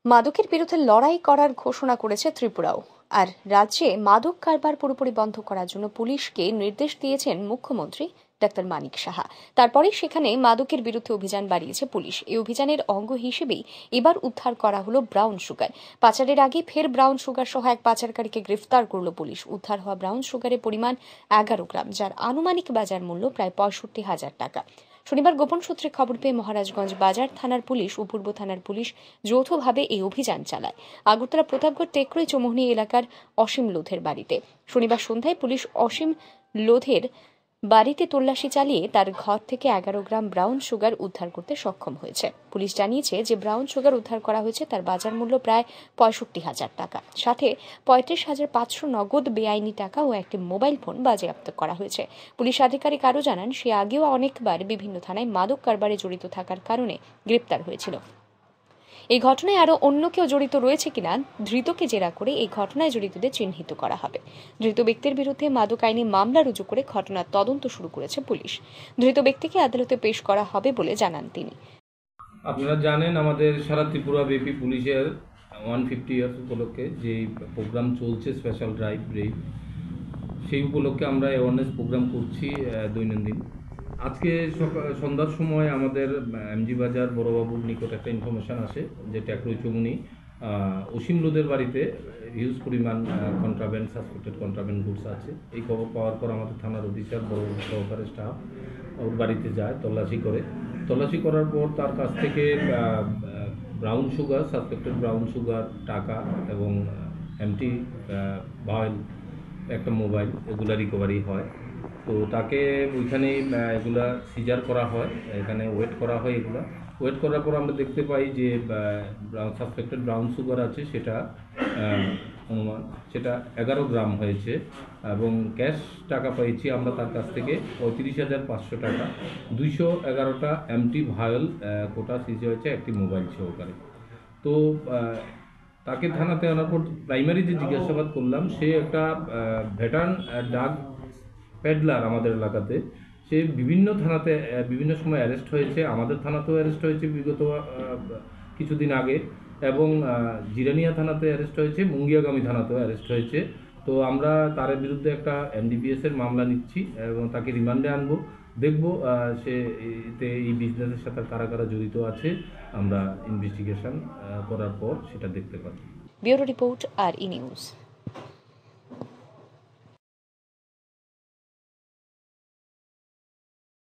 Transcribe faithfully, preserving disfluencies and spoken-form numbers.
মাদকের বিরুদ্ধে লড়াই করার ঘোষণা করেছে ত্রিপুরাও। আর রাজ্যে মাদক কারবার পুরোপুরি বন্ধ করার জন্য পুলিশকে নির্দেশ দিয়েছেন মুখ্যমন্ত্রী ডাক্তার মানিক সাহা। তারপরেই সেখানে মাদকের বিরুদ্ধে অভিযান বাড়িয়েছে পুলিশ। এই অভিযানের অঙ্গ হিসেবেই এবার উদ্ধার করা হলো ব্রাউন সুগার। পাচারের আগে ফের ব্রাউন সুগার সহ এক পাচারকারীকে গ্রেফতার করল পুলিশ। উদ্ধার হওয়া ব্রাউন সুগারের পরিমাণ এগারো গ্রাম, যার আনুমানিক বাজার মূল্য প্রায় পঁয়ষট্টি হাজার টাকা। শনিবার গোপন সূত্রে খবর পেয়ে মহারাজগঞ্জ বাজার থানার পুলিশ ও পূর্ব থানার পুলিশ যৌথভাবে এই অভিযান চালায় আগরতলা প্রতাপগড় টেকরই চৌমুহনী এলাকার অসীম লোধের বাড়িতে। শনিবার সন্ধ্যায় পুলিশ অসীম লোধের বাড়িতে তল্লাশি চালিয়ে তার ঘর থেকে এগারো গ্রাম ব্রাউন সুগার উদ্ধার করতে সক্ষম হয়েছে। পুলিশ জানিয়েছে যে ব্রাউন সুগার উদ্ধার করা হয়েছে তার বাজার মূল্য প্রায় পঁয়ষট্টি হাজার টাকা। সাথে পঁয়ত্রিশ হাজার পাঁচশো নগদ বেআইনি টাকা ও একটি মোবাইল ফোন বাজেয়াপ্ত করা হয়েছে। পুলিশ আধিকারিক আরও জানান, সে আগেও অনেকবার বিভিন্ন থানায় মাদক কারবারে জড়িত থাকার কারণে গ্রেপ্তার হয়েছিল। এই ঘটনায় আরও অন্য কেউ জড়িত রয়েছে কিনা ধৃতকে জেরা করে এই ঘটনায় জড়িতদের চিহ্নিত করা হবে। ধৃত ব্যক্তির বিরুদ্ধে মাদক আইনে মামলা রুজু করে ঘটনার তদন্ত শুরু করেছে পুলিশ। ধৃত ব্যক্তিকে আদালতে পেশ করা হবে বলে জানান তিনি। আপনারা জানেন, আমাদের সারা ত্রিপুরা ব্যাপী পুলিশের ওয়ান ফিফটি ইয়ার্স উপলক্ষে যে প্রোগ্রাম চলছে, স্পেশাল ড্রাইভ ব্রেভ, সেই উপলক্ষে আমরা অ্যাওয়ারনেস প্রোগ্রাম করছি দৈনন্দিন। আজকে সন্ধ্যার সময় আমাদের এমজি বাজার বড়বাবুর নিকট একটা ইনফরমেশান আসে যে টেকরই চৌমুহনী অসীম লোধের বাড়িতে হিউজ পরিমাণ কন্ট্রাব্যান্ড সাসপেক্টেড কন্ট্রাব্যান্ড গুডস আছে। এই খবর পাওয়ার পর আমাদের থানার অফিসার বড়বাবু সহকারে স্টাফ ওর বাড়িতে যায়, তল্লাশি করে। তল্লাশি করার পর তার কাছ থেকে brown sugar, suspected brown sugar, টাকা এবং এমটি ভায়েল, একটা মোবাইল, এগুলা রিকভারি হয়। তো তাকে ওইখানেই এগুলা সিজার করা হয়, এখানে ওয়েট করা হয়। এগুলা ওয়েট করার পর আমরা দেখতে পাই যে সাসপেক্টেড ব্রাউন সুগার আছে, সেটা অনুমান সেটা এগারো গ্রাম হয়েছে এবং ক্যাশ টাকা পাইছি আমরা তার কাছ থেকে পঁয়ত্রিশ হাজার পাঁচশো টাকা, দুইশো এগারোটা এমটি ভায়েল কোটা সিজে হয়েছে, একটি মোবাইল সহকারে। তো তাকে থানাতে আনার পর প্রাইমারি যে জিজ্ঞাসাবাদ করলাম, সে একটা ভেটার্ন ডাক পেডলার আমাদের এলাকাতে। সে বিভিন্ন থানাতে বিভিন্ন সময় অ্যারেস্ট হয়েছে, আমাদের থানাতেও অ্যারেস্ট হয়েছে বিগত কিছুদিন আগে, এবং জিরানিয়া থানাতে অ্যারেস্ট হয়েছে, মুঙ্গিয়াগামী থানাতেও অ্যারেস্ট হয়েছে। তো আমরা তার বিরুদ্ধে একটা এনডিপিএস এর মামলা নিচ্ছি এবং তাকে রিমান্ডে আনবো। দেখব সে এতে এই বিজনেসের সাথে কারা কারা জড়িত আছে, আমরা ইনভেস্টিগেশন করার পর সেটা দেখতে পাবো। Bureau report, R E news.